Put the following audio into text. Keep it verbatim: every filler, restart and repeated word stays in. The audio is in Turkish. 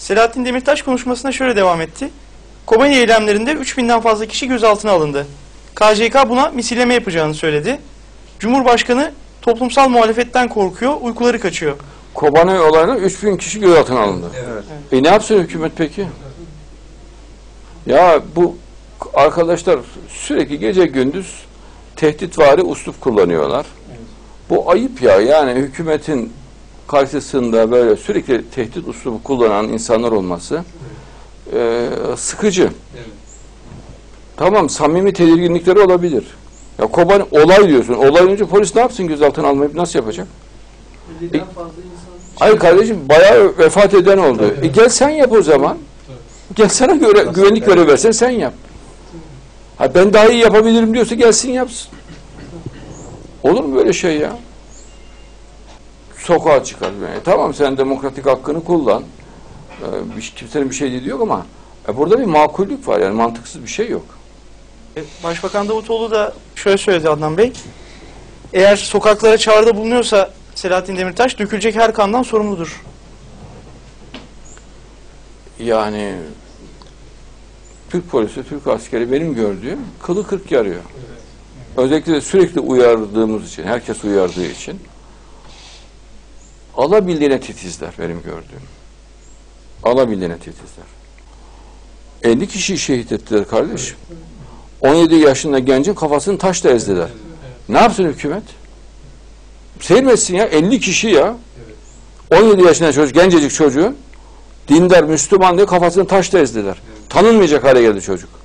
Selahattin Demirtaş konuşmasına şöyle devam etti. Kobani eylemlerinde üç binden fazla kişi gözaltına alındı. K C K buna misilleme yapacağını söyledi. Cumhurbaşkanı toplumsal muhalefetten korkuyor, uykuları kaçıyor. Kobani olayında üç bin kişi gözaltına alındı. Evet. E ne yapsın hükümet peki? Ya bu arkadaşlar sürekli gece gündüz tehditvari üslup kullanıyorlar. Evet. Bu ayıp ya. Yani hükümetin karşısında böyle sürekli tehdit üslubu kullanan insanlar olması e, sıkıcı. Evet. Tamam, samimi tedirginlikleri olabilir. Ya Kobani olay diyorsun. Olay önce polis ne yapsın, gözaltına almayıp nasıl yapacak? E, hayır kardeşim, bayağı vefat eden oldu. E gel sen yap o zaman. Gel sana göre güvenlik görevi versen sen yap. Ha, ben daha iyi yapabilirim diyorsa gelsin yapsın. Olur mu böyle şey ya? Sokağa çıkar. Yani, tamam, sen demokratik hakkını kullan. Ee, kimsenin bir şey dediği yok ama e, burada bir makullük var, yani mantıksız bir şey yok. Başbakan Davutoğlu da şöyle söyledi Adnan Bey. Eğer sokaklara çağrıda bulunuyorsa Selahattin Demirtaş dökülecek her kandan sorumludur. Yani Türk polisi, Türk askeri benim gördüğüm kılı kırk yarıyor. Evet. Özellikle de sürekli uyardığımız için, herkes uyardığı için alabildiğine titizler benim gördüğüm. Alabildiğine titizler. elli kişiyi şehit ettiler kardeşim. on yedi yaşında gencin kafasını taşla ezdiler. Ne yapsın hükümet? Seyirmetsin ya, elli kişi ya. on yedi yaşında çocuk, gencecik çocuğun dindar, Müslüman diye kafasını taşla ezdiler. Tanınmayacak hale geldi çocuk.